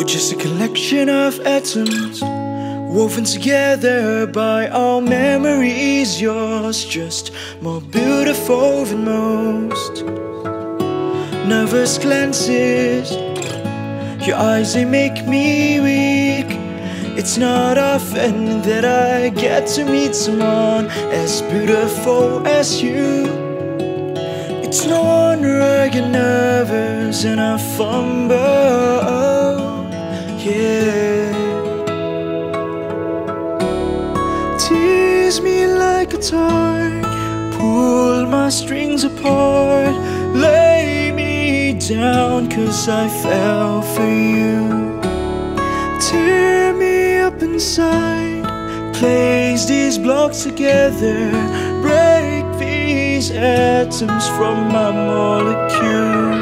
just a collection of atoms woven together by our memories. Yours just more beautiful than most. Nervous glances, your eyes, they make me weak. It's not often that I get to meet someone as beautiful as you. It's no wonder I get nervous and I fumble, yeah. Tease me like a toy, pull my strings apart, lay me down 'cause I fell for you. Tear me up inside, place these blocks together, break these atoms from my molecules.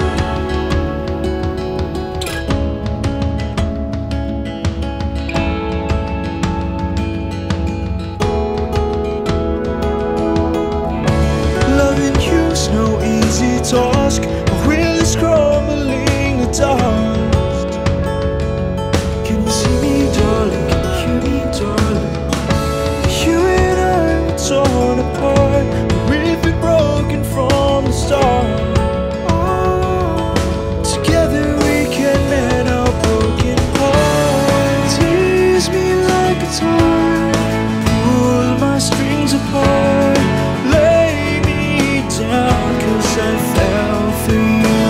Loving you's no easy task, my will is crumbling the dust. Can you see me, darling? Can you hear me, darling? You and I were torn apart, we've been broken from the start. Together we can mend our broken hearts. Tease me like a toy, pull my strings apart, lay me down 'cause I fell for you.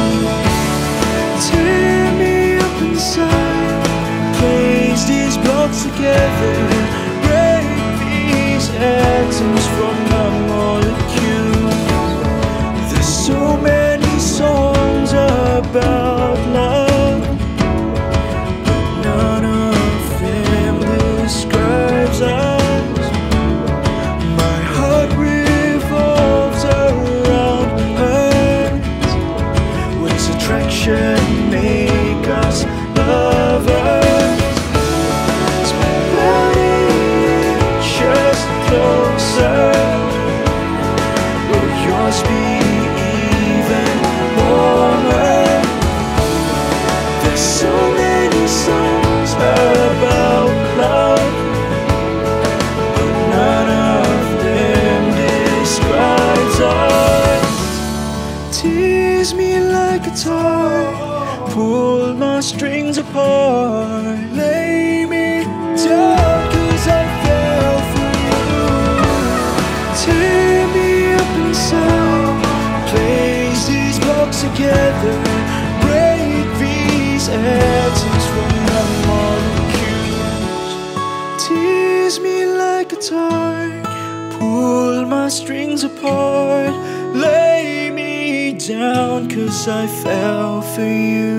Tear me up inside, place these blocks together, break these atoms from my molecules. There's so many songs about love, but none of them describes us. My heart revolves around hers. What does attraction make us lovers? Is my body just closer? Will yours be even warmer? There's so many songs about love, but none of them describes us. Tease me like a toy, pull my strings apart, lay me down 'cause I fell for you. Tear me up inside, place these blocks together, break these atoms from my molecules. Tease me like a toy, pull my strings apart, lay me down 'cause I fell for you.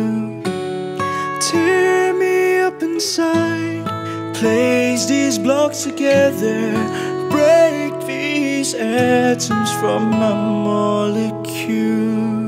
Tear me up inside, place these blocks together, break these atoms from my molecules.